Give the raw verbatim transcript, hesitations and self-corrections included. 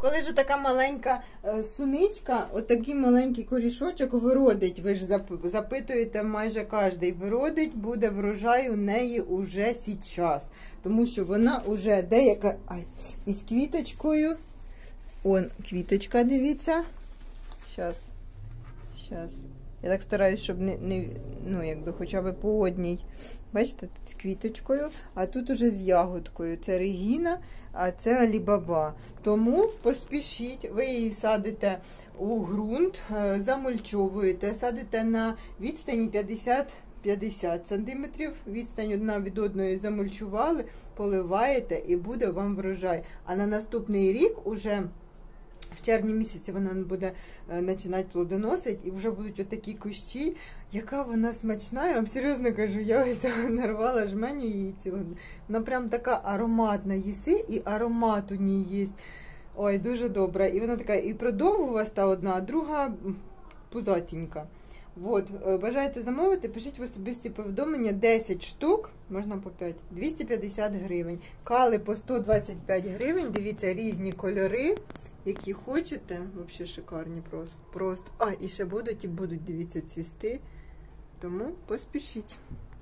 Коли ж така маленька е, суничка, отакий маленький корішочок виродить, ви ж зап- запитуєте майже кожен, виродить, буде врожай у неї уже сейчас. Тому що вона уже деяка ай, із квіточкою. Он, квіточка, дивіться. Щас, щас. Я так стараюсь, щоб не, не ну, якби хоча б по одній. Бачите, тут з квіточкою, а тут уже з ягодкою. Це Регіна, а це Алібаба. Тому поспішіть, ви її садите у ґрунт, замульчовуєте, садите на відстані п'ятдесят п'ятдесят сантиметрів, відстань одна від одної замульчували, поливаєте і буде вам врожай. А на наступний рік уже в червні місяці вона буде починати плодоносити, і вже будуть отакі кущі. Яка вона смачна, я вам серйозно кажу, я ось нарвала жменю її цілу. Вона прям така ароматна, їси, і аромат у ній є. Ой, дуже добра. І вона така, і продовгувалась та одна, а друга пузатенька. Вот, бажаєте замовити, пишіть в особисті повідомлення, десять штук, можна по п'ять, двісті п'ятдесят гривень. Кали по сто двадцять п'ять гривень, дивіться, різні кольори, які хочете, взагалі шикарні просто. просто. А, і ще будуть, і будуть, дивіться, цвісти, тому поспішіть.